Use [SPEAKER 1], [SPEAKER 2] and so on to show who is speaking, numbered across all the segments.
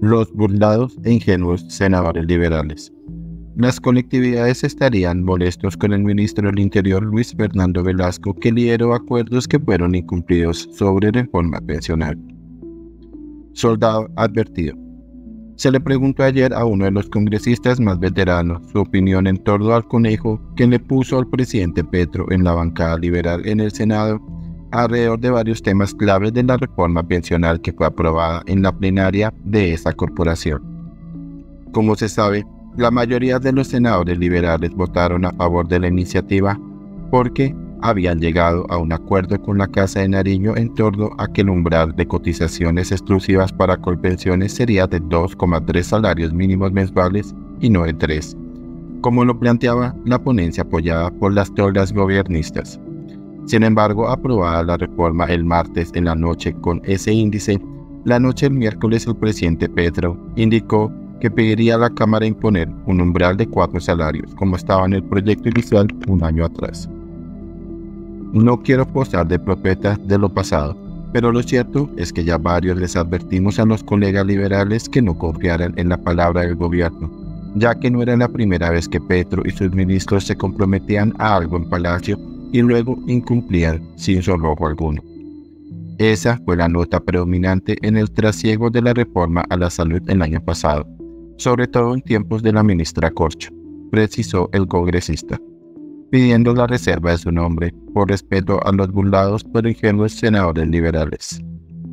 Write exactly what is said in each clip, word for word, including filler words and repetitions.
[SPEAKER 1] Los burlados e ingenuos senadores liberales. Las colectividades estarían molestos con el ministro del Interior Luis Fernando Velasco, que lideró acuerdos que fueron incumplidos sobre reforma pensional. Soldado advertido. Se le preguntó ayer a uno de los congresistas más veteranos su opinión en torno al conejo que le puso al presidente Petro en la bancada liberal en el Senado alrededor de varios temas claves de la reforma pensional que fue aprobada en la plenaria de esa corporación. Como se sabe, la mayoría de los senadores liberales votaron a favor de la iniciativa porque habían llegado a un acuerdo con la Casa de Nariño en torno a que el umbral de cotizaciones exclusivas para Colpensiones sería de dos coma tres salarios mínimos mensuales y no de tres, como lo planteaba la ponencia apoyada por las tordas gobiernistas. Sin embargo, aprobada la reforma el martes en la noche con ese índice, la noche del miércoles el presidente Petro indicó que pediría a la Cámara imponer un umbral de cuatro salarios, como estaba en el proyecto inicial un año atrás. No quiero posar de profeta de lo pasado, pero lo cierto es que ya varios les advertimos a los colegas liberales que no confiaran en la palabra del gobierno, ya que no era la primera vez que Petro y sus ministros se comprometían a algo en Palacio y luego incumplían sin sonrojo alguno. Esa fue la nota predominante en el trasiego de la reforma a la salud el año pasado, sobre todo en tiempos de la ministra Corcho, precisó el congresista, pidiendo la reserva de su nombre por respeto a los burlados por ingenuos senadores liberales.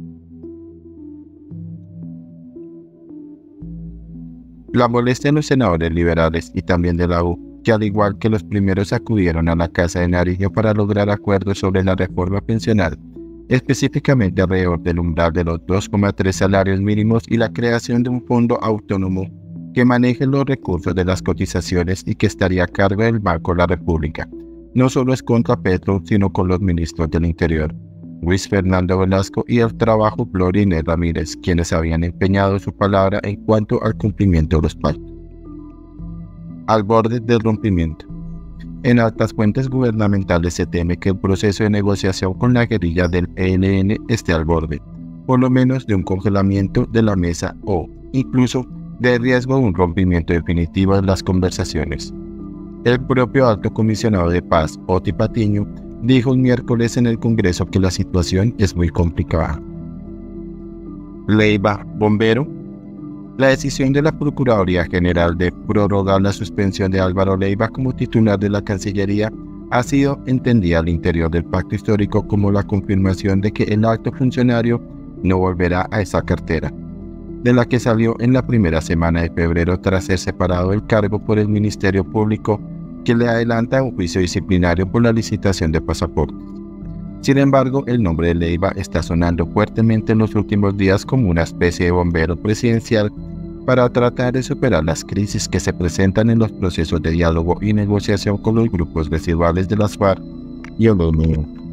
[SPEAKER 1] La molestia de los senadores liberales y también de la U, que al igual que los primeros acudieron a la Casa de Nariño para lograr acuerdos sobre la reforma pensional, específicamente alrededor del umbral de los dos coma tres salarios mínimos y la creación de un fondo autónomo que maneje los recursos de las cotizaciones y que estaría a cargo del Banco de la República. No solo es contra Petro, sino con los ministros del Interior, Luis Fernando Velasco y el trabajo Gloria Inés Ramírez, quienes habían empeñado su palabra en cuanto al cumplimiento de los pactos. Al borde del rompimiento. En altas fuentes gubernamentales se teme que el proceso de negociación con la guerrilla del E L N esté al borde, por lo menos de un congelamiento de la mesa o, incluso, de riesgo de un rompimiento definitivo de las conversaciones. El propio alto comisionado de paz, Oti Patiño, dijo el miércoles en el Congreso que la situación es muy complicada. Leiva, bombero. La decisión de la Procuraduría General de prorrogar la suspensión de Álvaro Leiva como titular de la Cancillería ha sido entendida al interior del pacto histórico como la confirmación de que el alto funcionario no volverá a esa cartera, de la que salió en la primera semana de febrero tras ser separado del cargo por el Ministerio Público, que le adelanta un juicio disciplinario por la licitación de pasaportes. Sin embargo, el nombre de Leiva está sonando fuertemente en los últimos días como una especie de bombero presidencial para tratar de superar las crisis que se presentan en los procesos de diálogo y negociación con los grupos residuales de las FARC y el O N U.